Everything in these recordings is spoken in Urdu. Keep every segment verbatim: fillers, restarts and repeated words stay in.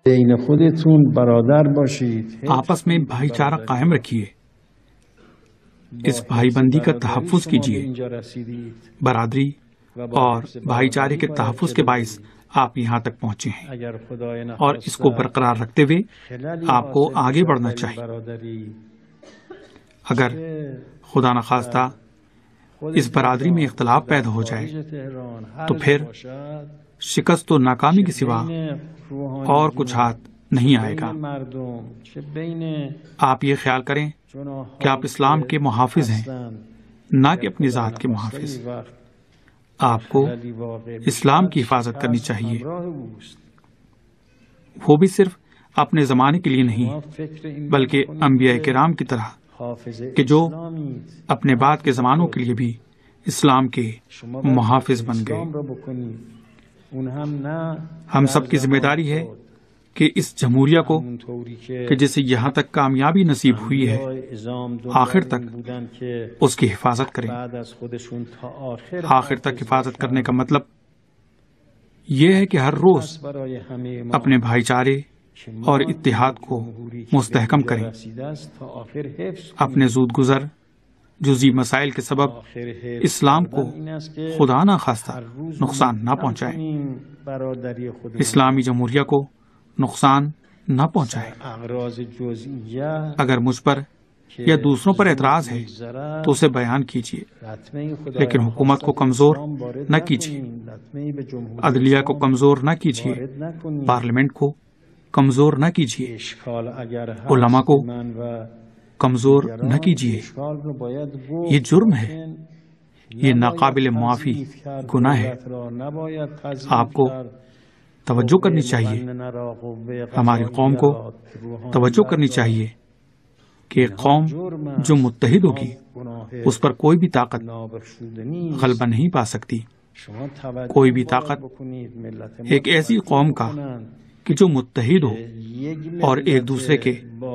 بین خودتون برادر باشید. آپس میں بھائی چارہ قائم رکھیے، اس بھائی بندی کا تحفظ کیجیے. برادری اور بھائی چارے کے تحفظ کے باعث آپ یہاں تک پہنچے ہیں، اور اس کو برقرار رکھتے ہوئے آپ کو آگے بڑھنا چاہیے. اگر خدا نخواستہ اس برادری میں اختلاف پیدا ہو جائے تو پھر شکست و ناکامی کے سوا اور کچھ ہاتھ نہیں آئے گا. آپ یہ خیال کریں کہ آپ اسلام کے محافظ ہیں، نہ کہ اپنی ذات کے محافظ. آپ کو اسلام کی حفاظت کرنی چاہیے، وہ بھی صرف اپنے زمانے کے لیے نہیں بلکہ انبیاء کرام کی طرح کہ جو اپنے بعد کے زمانوں کے لیے بھی اسلام کے محافظ بن گئے. ہم سب کی ذمہ داری ہے کہ اس جمہوریہ کو کہ جسے یہاں تک کامیابی نصیب ہوئی ہے آخر تک اس کی حفاظت کریں. آخر تک حفاظت کرنے کا مطلب یہ ہے کہ ہر روز اپنے بھائی چارے اور اتحاد کو مستحکم کریں، اپنے زود گذر جزئی مسائل کے سبب اسلام کو خدا نہ خواستہ نقصان نہ پہنچائیں، اسلامی جمہوریہ کو نقصان نہ پہنچائیں. اگر مجھ پر یا دوسروں پر اعتراض ہے تو اسے بیان کیجیے، لیکن حکومت کو کمزور نہ کیجیے، عدلیہ کو کمزور نہ کیجیے، پارلیمنٹ کو کمزور نہ کیجیے، علماء کو کمزور نہ کیجیے. یہ جرم ہے، یہ ناقابل معافی گناہ ہے. آپ کو توجہ کرنی چاہیے، ہماری قوم کو توجہ کرنی چاہیے کہ ایک قوم جو متحد ہوگی اس پر کوئی بھی طاقت غلبہ نہیں پا سکتی. کوئی بھی طاقت ایک ایسی قوم کا کہ جو متحد ہو اور ایک دوسرے کے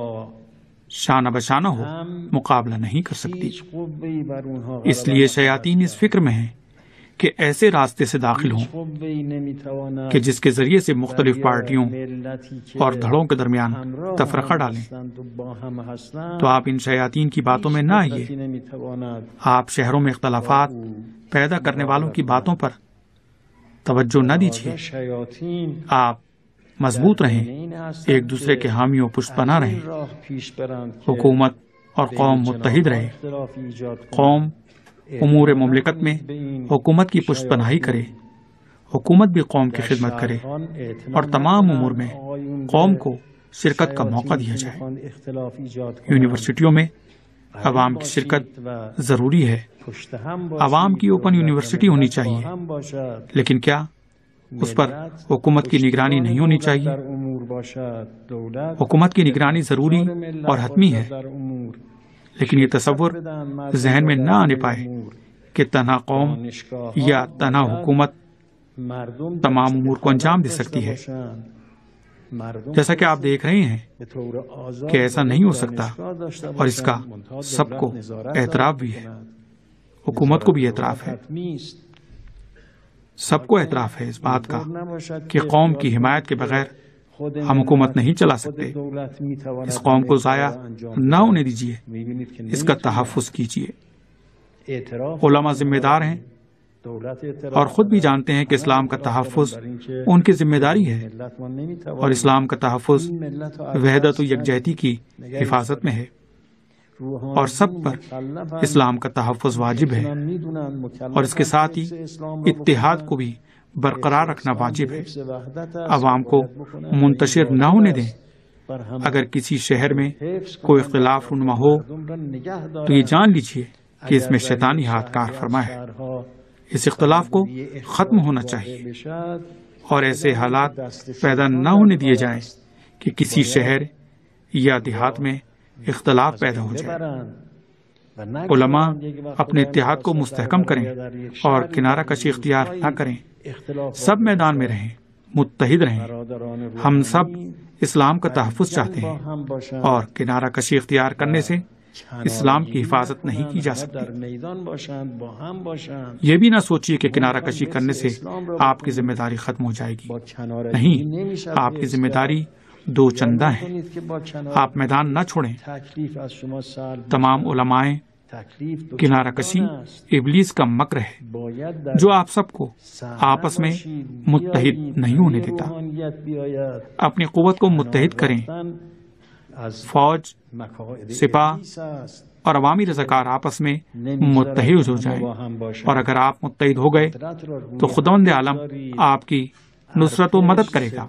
شانہ بشانہ ہو مقابلہ نہیں کر سکتی. اس لیے شیاطین اس فکر میں ہیں کہ ایسے راستے سے داخل ہوں کہ جس کے ذریعے سے مختلف پارٹیوں اور دھڑوں کے درمیان تفرقہ ڈالیں. تو آپ ان شیاطین کی باتوں میں نہ آئیے. آپ شہروں میں اختلافات پیدا کرنے والوں کی باتوں پر توجہ نہ دیجیے. آپ مضبوط رہیں، ایک دوسرے کے حامی و پشت پناہ رہیں. حکومت اور قوم متحد رہے. قوم امور مملکت میں حکومت کی پشت پناہی کرے، حکومت بھی قوم کی خدمت کرے، اور تمام امور میں قوم کو شرکت کا موقع دیا جائے. یونیورسٹیوں میں عوام کی شرکت ضروری ہے. عوام کی اوپن یونیورسٹی ہونی چاہیے، لیکن کیا اس پر حکومت کی نگرانی نہیں ہونی چاہیے؟ حکومت کی نگرانی ضروری اور حتمی ہے، لیکن یہ تصور ذہن میں نہ آنے پائے کہ تنہا قوم یا تنہا حکومت تمام امور کو انجام دے سکتی ہے. جیسا کہ آپ دیکھ رہے ہیں کہ ایسا نہیں ہو سکتا، اور اس کا سب کو اعتراف بھی ہے. حکومت کو بھی اعتراف ہے، سب کو اعتراف ہے اس بات کا کہ قوم کی حمایت کے بغیر ہم حکومت نہیں چلا سکتے. اس قوم کو ضائع نہ ہونے دیجیے، اس کا تحفظ کیجیے. علماء ذمہ دار ہیں اور خود بھی جانتے ہیں کہ اسلام کا تحفظ ان کی ذمہ داری ہے، اور اسلام کا تحفظ وحدت و یکجہتی کی حفاظت میں ہے، اور سب پر اسلام کا تحفظ واجب ہے، اور اس کے ساتھ ہی اتحاد کو بھی برقرار رکھنا واجب ہے. عوام کو منتشر نہ ہونے دیں. اگر کسی شہر میں کوئی اختلاف رونما ہو تو یہ جان لیجیے کہ اس میں شیطانی ہاتھ کار فرما ہے. اس اختلاف کو ختم ہونا چاہیے، اور ایسے حالات پیدا نہ ہونے دیے جائیں کہ کسی شہر یا دیہات میں اختلاف پیدا ہو جائے. علماء اپنے اتحاد کو مستحکم کریں اور کنارہ کشی اختیار نہ کریں. سب میدان میں رہیں، متحد رہیں. ہم سب اسلام کا تحفظ چاہتے ہیں، اور کنارہ کشی اختیار کرنے سے اسلام کی حفاظت نہیں کی جا سکتی. یہ بھی نہ سوچیے کہ کنارہ کشی کرنے سے آپ کی ذمہ داری ختم ہو جائے گی. نہیں، آپ کی ذمہ داری دو چندہ ہیں، آپ میدان نہ چھوڑیں۔ تمام علماء کنارہ کشی ابلیس کا مکر ہے جو آپ سب کو آپس میں متحد نہیں ہونے دیتا۔ اپنی قوت کو متحد کریں، فوج، سپاہ اور عوامی رضاکار آپس میں متحد ہو جائیں، اور اگر آپ متحد ہو گئے تو خداوند عالم آپ کی نصرت و مدد کرے گا۔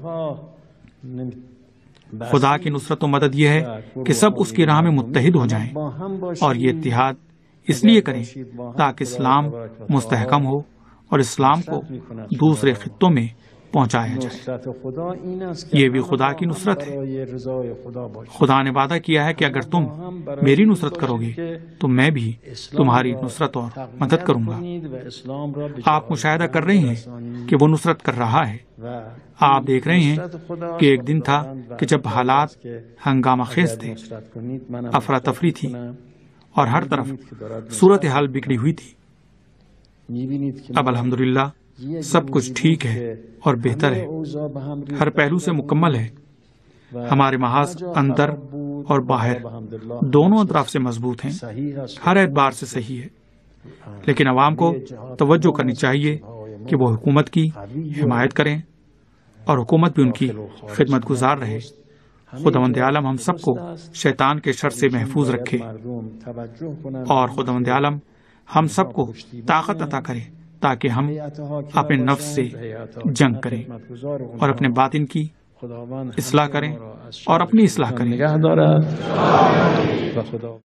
خدا کی نصرت و مدد یہ ہے کہ سب اس کی راہ میں متحد ہو جائیں، اور یہ اتحاد اس لیے کریں تاکہ اسلام مستحکم ہو اور اسلام کو دوسرے خطوں میں پہنچایا جائے۔ یہ بھی خدا کی نصرت ہے۔ خدا نے وعدہ کیا ہے کہ اگر تم میری نصرت کرو گے تو میں بھی تمہاری نصرت اور مدد کروں گا۔ آپ مشاہدہ کر رہے ہیں کہ وہ نصرت کر رہا ہے۔ آپ دیکھ رہے ہیں کہ ایک دن تھا کہ جب حالات ہنگامہ خیز تھے، افراتفری تھی اور ہر طرف صورتحال بگڑی ہوئی تھی۔ اب الحمدللہ سب کچھ ٹھیک ہے اور بہتر ہے، ہر پہلو سے مکمل ہے۔ ہمارے محاذ اندر اور باہر دونوں اطراف سے مضبوط ہیں، ہر اعتبار سے صحیح ہے۔ لیکن عوام کو توجہ کرنی چاہیے کہ وہ حکومت کی حمایت کریں اور حکومت بھی ان کی خدمت گزار رہے۔ خداوند عالم ہم سب کو شیطان کے شر سے محفوظ رکھے، اور خداوند عالم ہم سب کو طاقت عطا کرے تاکہ ہم اپنے نفس سے جنگ کریں اور اپنے باطن کی اصلاح کریں اور اپنی اصلاح کریں۔